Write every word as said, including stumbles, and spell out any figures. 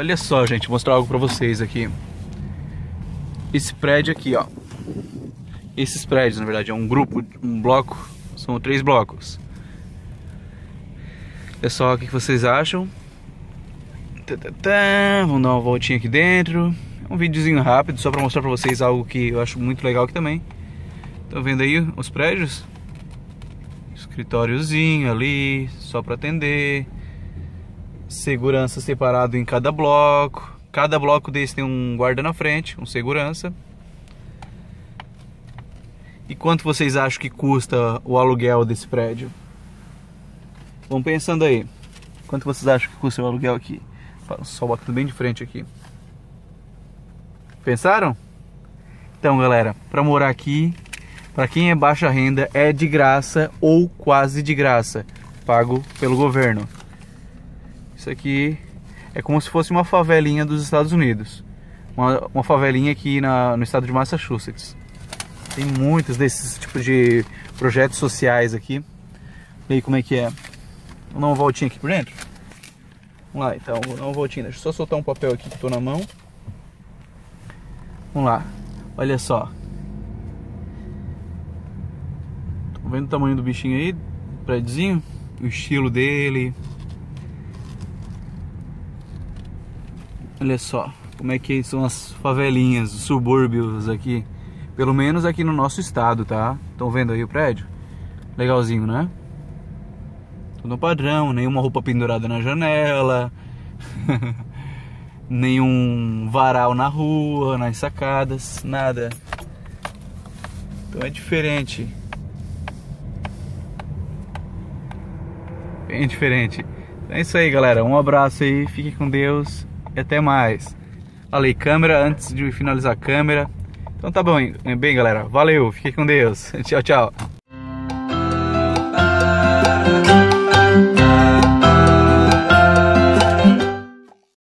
Olha só, gente, vou mostrar algo pra vocês aqui. Esse prédio aqui, ó. Esses prédios, na verdade, é um grupo, um bloco. São três blocos. Olha só o que vocês acham. Vamos dar uma voltinha aqui dentro. É um videozinho rápido, só pra mostrar pra vocês algo que eu acho muito legal aqui também. Estão vendo aí os prédios? Escritóriozinho ali, só pra atender. Segurança separado em cada bloco. Cada bloco desse tem um guarda na frente, um segurança. E quanto vocês acham que custa o aluguel desse prédio? Vão pensando aí. Quanto vocês acham que custa o aluguel aqui? Só bota bem de frente aqui. Pensaram? Então, galera, para morar aqui, para quem é baixa renda, é de graça ou quase de graça, pago pelo governo. Isso aqui é como se fosse uma favelinha dos Estados Unidos. Uma, uma favelinha aqui na, no estado de Massachusetts. Tem muitos desses tipos de projetos sociais aqui. E aí, como é que é? Vamos dar uma voltinha aqui por dentro? Vamos lá, então, vou dar uma voltinha. Deixa eu só soltar um papel aqui que estou na mão. Vamos lá, olha só. Estão vendo o tamanho do bichinho aí? O prédiozinho? O estilo dele. Olha só como é que são as favelinhas, os subúrbios aqui. Pelo menos aqui no nosso estado, tá? Estão vendo aí o prédio? Legalzinho, né? Tudo padrão, nenhuma roupa pendurada na janela. Nenhum varal na rua, nas sacadas, nada. Então é diferente. Bem diferente. É isso aí, galera. Um abraço aí, fique com Deus e até mais. Falei câmera antes de finalizar a câmera. Então tá bom, bem, galera. Valeu, fique com Deus. Tchau, tchau.